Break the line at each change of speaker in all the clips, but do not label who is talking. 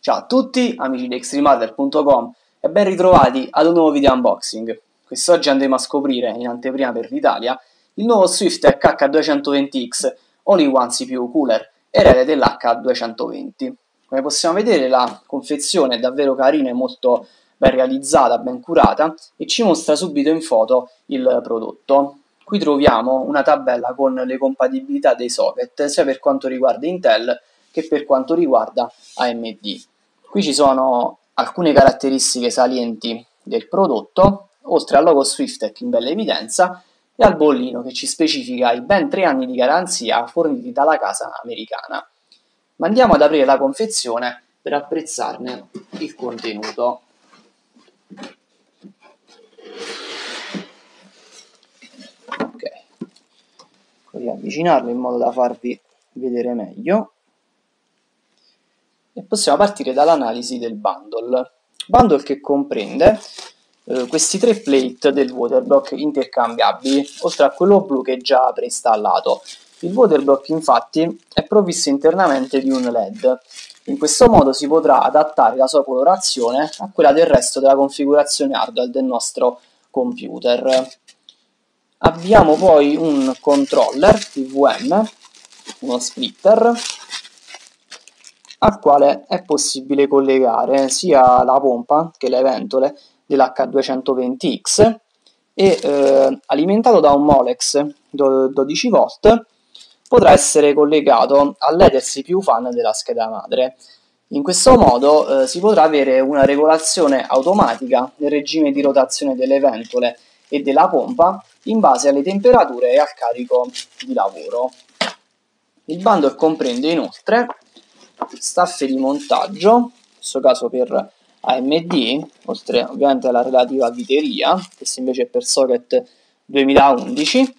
Ciao a tutti, amici di extremehardware.com e ben ritrovati ad un nuovo video unboxing. Quest'oggi andremo a scoprire, in anteprima per l'Italia, il nuovo Swiftech H220X All-in-One CPU Cooler, erede dell'H220. Come possiamo vedere, la confezione è davvero carina e molto ben realizzata, ben curata, e ci mostra subito in foto il prodotto. Qui troviamo una tabella con le compatibilità dei socket, sia per quanto riguarda Intel che per quanto riguarda AMD. Qui ci sono alcune caratteristiche salienti del prodotto, oltre al logo Swiftech in bella evidenza e al bollino che ci specifica i ben 3 anni di garanzia forniti dalla casa americana. Ma andiamo ad aprire la confezione per apprezzarne il contenuto. Ok, così avvicinarlo in modo da farvi vedere meglio. E possiamo partire dall'analisi del bundle che comprende questi 3 plate del waterblock intercambiabili, oltre a quello blu che è già preinstallato. Il waterblock infatti è provvisto internamente di un LED. In questo modo si potrà adattare la sua colorazione a quella del resto della configurazione hardware del nostro computer. Abbiamo poi un controller PWM, uno splitter, al quale è possibile collegare sia la pompa che le ventole dell'H220X e alimentato da un Molex 12 volt potrà essere collegato al LED CPU fan della scheda madre. In questo modo si potrà avere una regolazione automatica del regime di rotazione delle ventole e della pompa in base alle temperature e al carico di lavoro. Il bundle comprende inoltre staffe di montaggio, in questo caso per AMD, oltre ovviamente alla relativa viteria, questo invece è per socket 2011,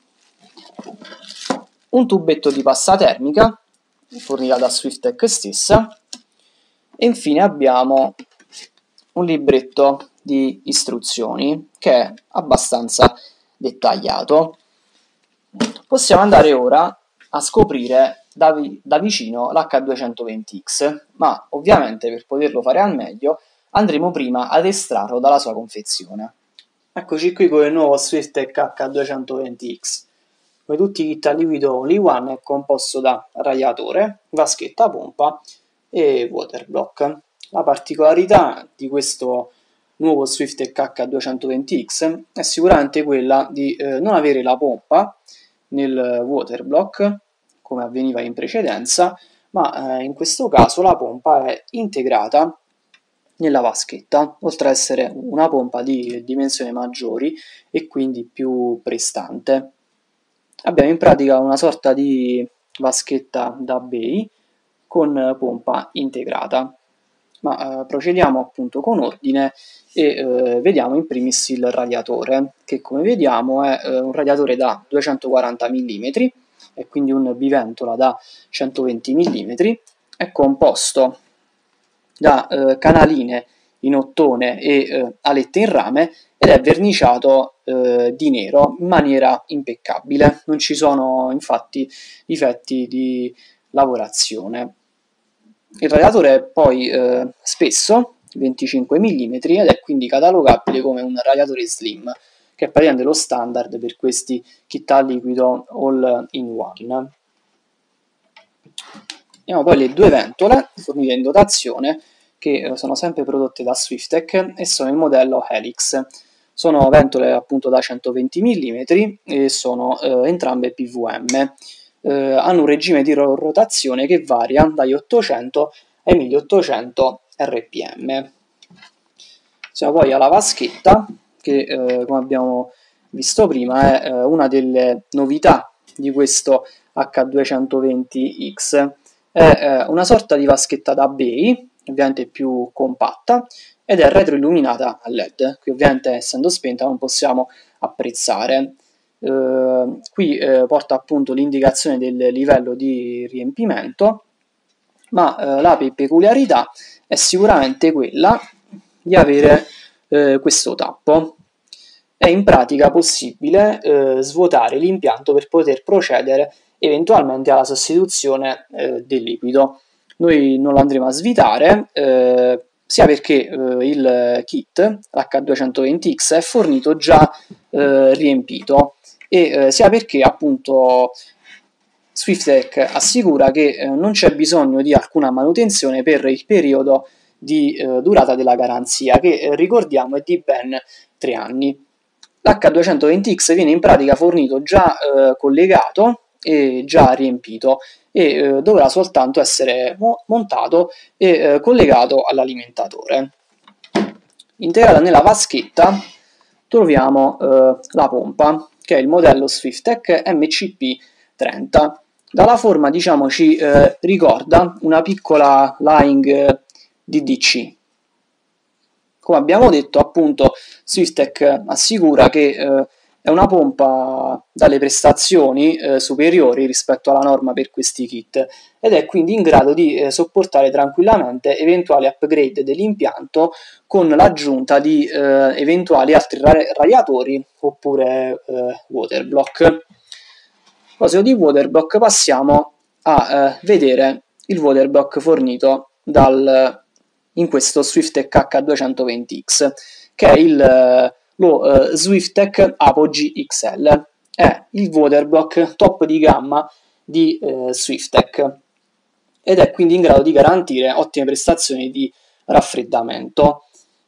un tubetto di pasta termica fornita da Swiftech stessa e infine abbiamo un libretto di istruzioni che è abbastanza dettagliato. Possiamo andare ora a scoprire da vicino l'H220X, ma ovviamente per poterlo fare al meglio andremo prima ad estrarlo dalla sua confezione. Eccoci qui con il nuovo Swiftech H220X. Come tutti i kit a liquido All-in-One è composto da radiatore, vaschetta pompa e waterblock. La particolarità di questo nuovo Swiftech H220X è sicuramente quella di non avere la pompa nel waterblock come avveniva in precedenza, ma in questo caso la pompa è integrata nella vaschetta, oltre ad essere una pompa di dimensioni maggiori e quindi più prestante. Abbiamo in pratica una sorta di vaschetta da bay con pompa integrata. Ma procediamo appunto con ordine e vediamo in primis il radiatore, che come vediamo è un radiatore da 240 mm e quindi un biventola da 120 mm, è composto da canaline in ottone e alette in rame ed è verniciato di nero in maniera impeccabile, non ci sono infatti difetti di lavorazione. Il radiatore è poi spesso 25 mm ed è quindi catalogabile come un radiatore slim, che è praticamente lo standard per questi kit a liquido all-in-one. Abbiamo poi le 2 ventole fornite in dotazione che sono sempre prodotte da Swiftech e sono il modello Helix. Sono ventole appunto da 120 mm e sono entrambe PWM. Hanno un regime di rotazione che varia dagli 800 ai 1800 rpm. Siamo poi alla vaschetta che come abbiamo visto prima è una delle novità di questo H220X. È una sorta di vaschetta da bay, ovviamente più compatta, ed è retroilluminata a LED, che ovviamente essendo spenta non possiamo apprezzare. Qui porta appunto l'indicazione del livello di riempimento, ma la peculiarità è sicuramente quella di avere questo tappo. È in pratica possibile svuotare l'impianto per poter procedere eventualmente alla sostituzione del liquido. noi non lo andremo a svitare, sia perché il kit H220X è fornito già riempito, e sia perché appunto Swiftech assicura che non c'è bisogno di alcuna manutenzione per il periodo di durata della garanzia, che ricordiamo è di ben 3 anni. L'H220X viene in pratica fornito già collegato e già riempito, e dovrà soltanto essere montato e collegato all'alimentatore. Integrata nella vaschetta troviamo la pompa, che è il modello Swiftech MCP30. Dalla forma, diciamo, ci ricorda una piccola Laing DDC. Come abbiamo detto, appunto, Swiftech assicura che è una pompa dalle prestazioni superiori rispetto alla norma per questi kit, ed è quindi in grado di sopportare tranquillamente eventuali upgrade dell'impianto con l'aggiunta di eventuali altri radiatori oppure waterblock. A proposito di waterblock, passiamo a vedere il waterblock fornito in questo Swiftech H220X, che è lo Swiftech Apogee XL. È il waterblock top di gamma di Swiftech, ed è quindi in grado di garantire ottime prestazioni di raffreddamento.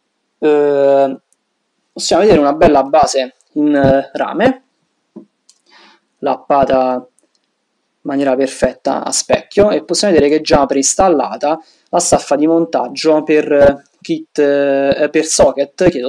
Possiamo vedere una bella base in rame, lappata in maniera perfetta a specchio, e possiamo vedere che è già preinstallata la staffa di montaggio per socket,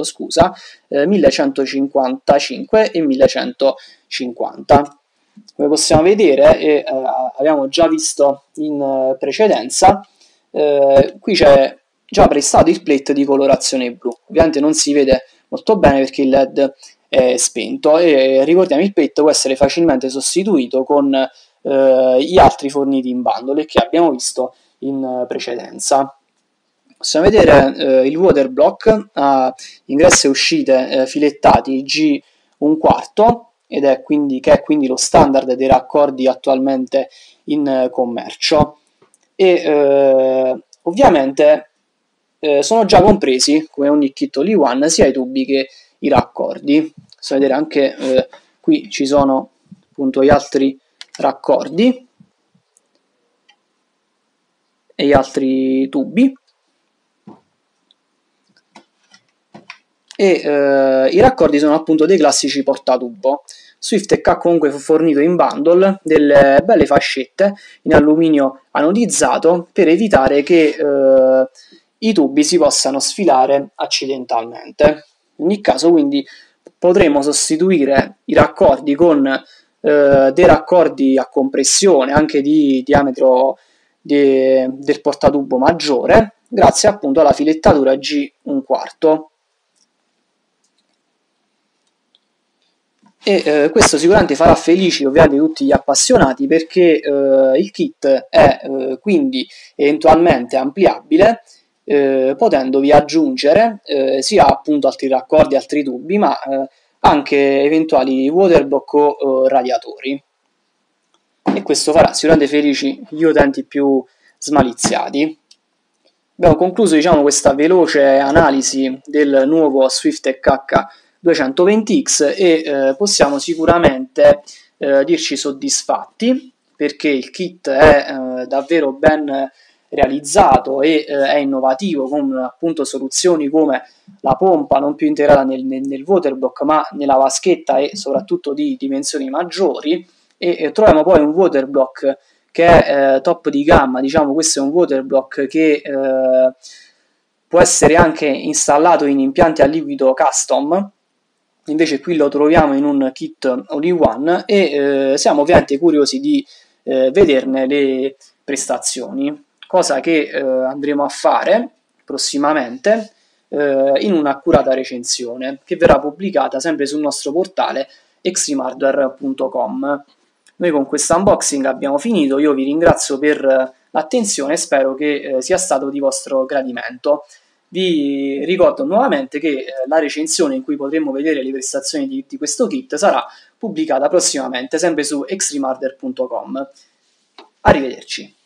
1155 e 1150. Come possiamo vedere, e abbiamo già visto in precedenza, qui c'è già prestato il plate di colorazione blu. Ovviamente non si vede molto bene perché il LED è spento, e ricordiamo il plate può essere facilmente sostituito con gli altri forniti in bundle che abbiamo visto in precedenza. Possiamo vedere il waterblock a ingressi e uscite filettati G1/4, ed è quindi lo standard dei raccordi attualmente in commercio, e ovviamente sono già compresi, come ogni kit all-in-one, sia i tubi che i raccordi. Possiamo vedere anche qui ci sono appunto gli altri raccordi e gli altri tubi, e i raccordi sono appunto dei classici portatubo. Swiftech ha comunque fornito in bundle delle belle fascette in alluminio anodizzato per evitare che i tubi si possano sfilare accidentalmente. In ogni caso, quindi, potremo sostituire i raccordi con dei raccordi a compressione anche di diametro del portatubo maggiore, grazie appunto alla filettatura G1/4. E questo sicuramente farà felici ovviamente tutti gli appassionati, perché il kit è quindi eventualmente ampliabile, potendovi aggiungere sia appunto altri raccordi, altri tubi, ma anche eventuali waterblock o radiatori, e questo farà sicuramente felici gli utenti più smaliziati. Abbiamo concluso, diciamo, questa veloce analisi del nuovo Swiftech H220X, e possiamo sicuramente dirci soddisfatti, perché il kit è davvero ben realizzato e è innovativo, con appunto soluzioni come la pompa non più integrata nel waterblock ma nella vaschetta, e soprattutto di dimensioni maggiori, e troviamo poi un waterblock che è top di gamma. Diciamo, questo è un waterblock che può essere anche installato in impianti a liquido custom, invece qui lo troviamo in un kit all-in-one, e siamo ovviamente curiosi di vederne le prestazioni, cosa che andremo a fare prossimamente in un'accurata recensione che verrà pubblicata sempre sul nostro portale extremehardware.com. Noi con questo unboxing abbiamo finito, io vi ringrazio per l'attenzione e spero che sia stato di vostro gradimento. Vi ricordo nuovamente che la recensione in cui potremo vedere le prestazioni di questo kit sarà pubblicata prossimamente sempre su extremehardware.com. Arrivederci.